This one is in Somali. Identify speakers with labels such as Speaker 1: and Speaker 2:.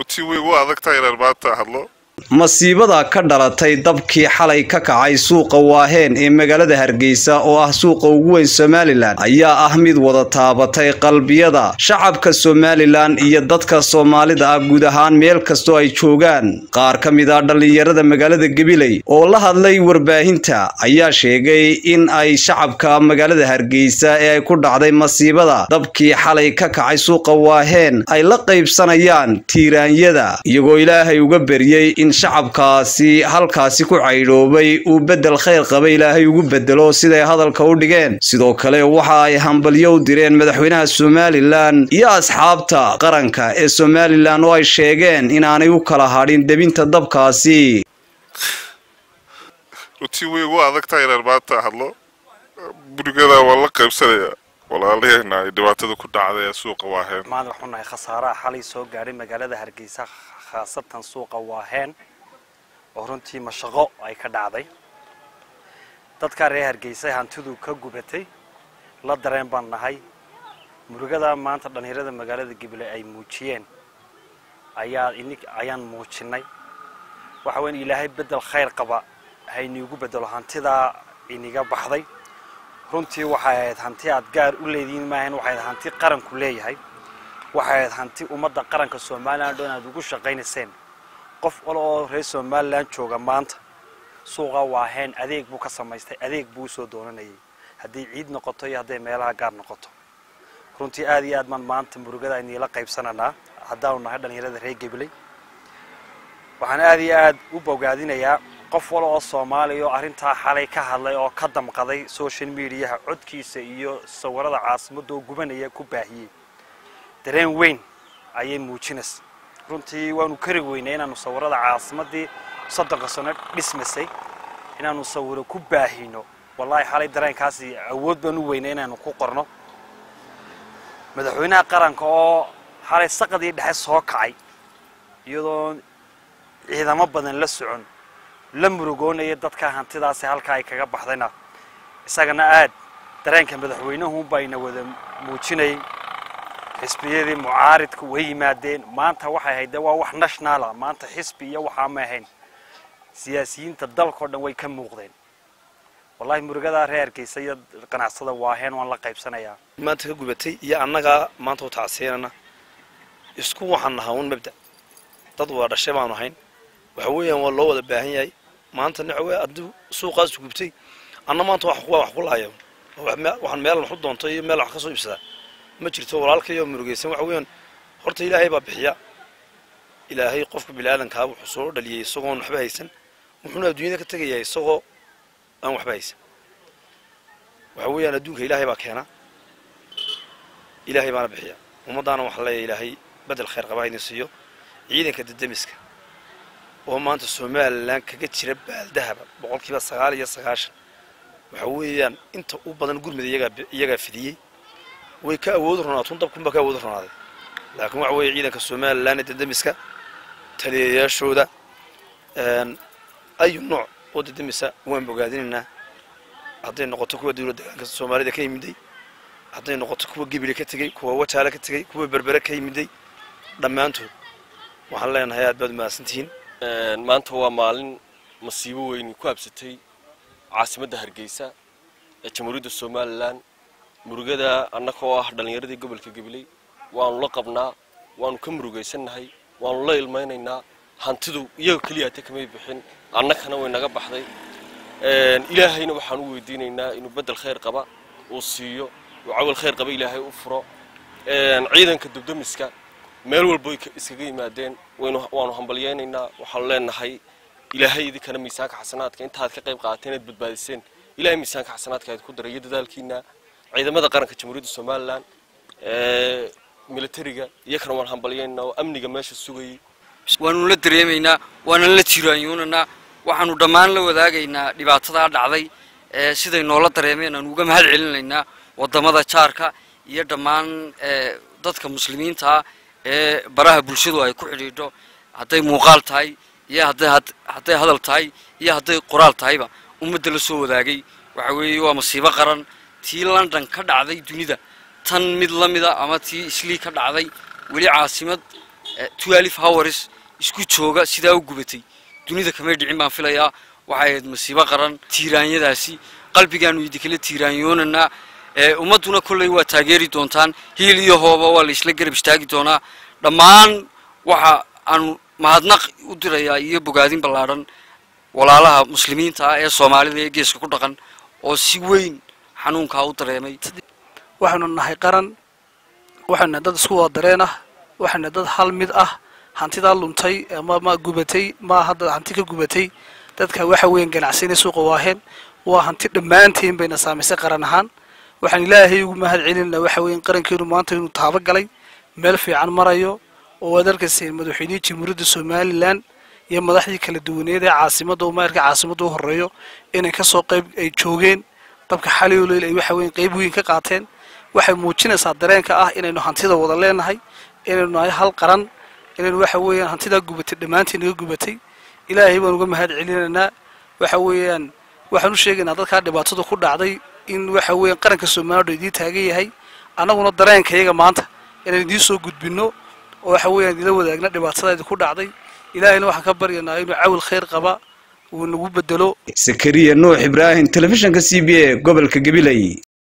Speaker 1: runtii way ugu adag tahay inaan maanta hadlo.
Speaker 2: masiibada ka dhalatay dabkii xalay ka kacay suuqa Waaheen ee magaalada Hargeysa oo ah suuqa ugu weyn Somaliland ayaa ah mid wada taabatay qalbiyada shacabka Somaliland iyo dadka Soomaalida guud ahaan meel kasto ay joogaan. qaar ka mid ah dhalinyarada magaalada Gabiley oo la hadlay warbaahinta ayaa sheegay in ay shacabka magaalada Hargeysa ee ay ku dhacday masiibada dabkii xalay ka kacay suuqa Waaheen ay la qaybsanayaan tiiraanyada iyagoo Ilaahay uga bariyay in shacabkaasi halkaasi ku caydoobay uu bedel khayr qabay Ilaahay ugu bedelo siday hadalka u dhigeen. sidoo kale waxa ay hambalyo u direen madaxweynaha Somaliland iyo asxaabta qaranka ee Somaliland oo ay sheegeen inaanay u kala hadhin debinta dabkaasi.
Speaker 1: runtii way ugu adag tahay inaan maanta hadlo. burigada waa la qaybsanayaa walaalahayna ay dhibaatada ku dhacday suuqa Waaheen.
Speaker 3: maanta waxaan nahay khasaaraha xalay soo gaaray magaalada Hargeysa khaasatan suuqa Waaheen oo runtii mashaqo ay ka dhacday. dadka reer Hargeysa hantidu ka gubatay la dareen baan nahay. murugada maanta dhalinyarada magaalada Gabiley ay muujiyeen ayaan muujinay. waxa weyn Ilaahay bedel khayr qaba hayni ugu bedelo hantida iniga baxday. runtii waxay ahayd hanti aad gaar u leediin maahan, waxay ahayd hanti qaranku leeyahay, waxay ahayd hanti ummadda qaranka Soomaaliland oo aad ugu shaqaynayseen. qof oo reer Soomaaliland jooga maanta suuqa Waaheen adeeg buu ka samaystay, adeeg buu soo doonanayay haddii ciid noqoto iyo haddii meelaha gaar noqoto. runtii aad iyo aad maanta murugada ay la qaybsananaa haddaan nahay dhalinyarada reer Gabiley. waxaan aad iyo aad u bogaadinayaa qof wala oo Soomaaliya oo arinta xalay ka hadlay oo ka damqaday social media codkiisa iyo sawirada caasimada oo gubanaya ku baahiyay. dareen weyn ayay muujinaysaa. runtii waanu kari weynay inaanu sawirada caasimadii saddex sano dhismasay inaanu sawiro ku baahino. wallahi xalay dareenkaasi awood baan u weynay inaanu ku qorno. madaxweynaha qaranka oo xalay saqadii dhexe soo kacay iyadoo ciidamo badan la socon la murugoonaya dadka hantidaasi halka ay kaga baxdayna isagana aad dareenka madaxweynuhu bayna wada muujinay. xisbiyadii mucaaridku way yimaadeen maanta waxay ahayd waa wax national ah. maanta xisbi iyo waxa ma ahayn siyaasiyiinta dalka oo dhan way ka muuqdeen. wallahi murugada reer Hargeysa iyo qanacsada Waaheen waan la qaybsanayaa.
Speaker 4: maanta ka gubatay iyo annaga maanta u tacsiinana isku waxaan nahawn mabda dad waa dhashay baan ahayn. waxa weeyaan waa loo wada baahan yahay maanta naxwe addu suuqaas gubtay anna maanta wax ku laayo waxaan meel wax u doontay iyo meel wax ka soo ibsada ma jirto walaalka iyo murugeysan. waxa weeyaan horta Ilaahay baa bixiya. Ilaahay qofka bilaadanka wuxuu soo dhaliyay isagoo waxba haysan, wuxuuna adduunyada ka tagayay isagoo aan waxba haysan. waxa weeyaan adduunka Ilaahay baa keena, Ilaahay baana bixiya. ummadana waxa la Ilaahay bedel khayr qaba inuu siiyo. ciidanka dadamiska oo maanta Somaliland kaga jira baaldahaba 99%. waxa weeyaan inta u badan gurmada iyaga fidiyay way ka awood roonaato dabkunba ka awood roonaaday. laakiin waxa weeye ciidanka Somaliland dadamiska taliyayaashooda ay nooc oo dadamisa waan bogaadinayna. hadday noqoto kuwa dawladda Soomaalida ka yimiday, hadday noqoto kuwa Gabiley ka tagay, kuwa Wajaale ka tagay, kuwa Berbera ka yimiday, dhammaantood waxaan leenahay aad baad maasantiin.
Speaker 5: maanta waa maalin masiibo weyn ku habsatay caasimadda Hargeysa ee Jamhuuriyadda Somaliland. murugada annagoo ah dhalinyaradii gobolka Gabiley waanu la qabnaa, waanu ka murugeysanahay, waanu la ilmeynaynaa. hantidu iyaga kaliya kamay bixin, annagana way naga baxday. ilaahayna waxaan u weydiinaynaa inuu bedel khayr qaba uu siiyo, oo awal khayr qaba Ilaahay u furo. ciidanka dubdamiska meel walba iskaga yimaadeen waanu hambalyeeynaa. waxaan leenahay Ilaahay idinkana miisaanka xasanaadka intaad ka qayb qaateen aad badbaadiseen. Ilaahay miisaanka xasanaadka aad ku daray dadaalkiina. ciidamada qaranka Jamhuuriyadda Somaliland militariga iyakana waan hambalyeeynaa oo amniga meesha sugayay.
Speaker 6: waanu la dareemaynaa, waana la tiraanyuunana. waxaanu dhammaan la wadaagaynaa dhibaatada dhacday siday noola dareemeen aan uga mahad celinaynaa wadamada jaarka iyo dhammaan dadka muslimiinta ee baraha bulshadu ay ku xidhiidho. hadday muuqaal tahay iyo hadday hadal tahay iyo hadday qoraal tahayba ummadda la soo wadaagay. waxa weeye waa masiibo qaran. tii London ka dhacday dunida tan mid lamida ama tii Islii ka dhacday weli caasimad 12 hours isku jooga sidaa u gubatay dunida kama dhicin baan filayaa waxay ahayd masiibo qaran tiiraanyadaasi qalbigaanu idikala tiiraanyoonana ummaduna kullay waa taageeri doontaan hiil iyo hooba waa la isla garab istaagi doonaa dhammaan waxa aan mahadnaq u dirayaa iyo bogaadin ballaaran walaalaha muslimiinta ah ee Soomaalida ee geeska ku dhaqan oo si weyn xanuunka u dareemay
Speaker 7: waxaanu nahay qaran waxaana dad isku wada dareen ah waxaana dad hal mid ah hantida luntay ama gubatay ma hadda hanti ka gubatay dadka waxa weyn ganacsiga suuqa waaheen waa hanti dhamaanteen bayna saameysay qaran ahaan waxaan ilaahay ugu mahad celinaa waxa weyn qarankeenu maanta inuu taaba galay meel fiican marayo oo wadarkaseen madaxweynaha Jamhuuriyadda Soomaaliland iyo madaxdii kala duwaneed ee caasimadda oo maarka caasimadda u horeeyo inay ka soo qayb ay joogeen dabka xaliyay ay waxa weyn qayb weyn ka qaateen waxay muujinaysaa dareenka ah inaynu hantida wada leenahay inaynu nahay hal qaran inaynu waxa weeyaan hantida gubatay dhamaanteen naga gubatay ilaahay baan uga mahad celinaynaa waxa weeyaan waxaan u sheegaynaa dadka dhibaatada ku dhacday in waxa weeyaan qaranka Soomaaliya idin taagan yahay anaguna dareenkayaga maanta inaan idin soo gudbino oo waxa weeyaan ila wadaagna dhibaatada ku dhacday ilaahayna waxaan ka baryanaa inuu caawil khayr qaba uu nagu bedelo
Speaker 2: Zakariya Nuux Ibrahim telefishinka CBA gobolka Gabiley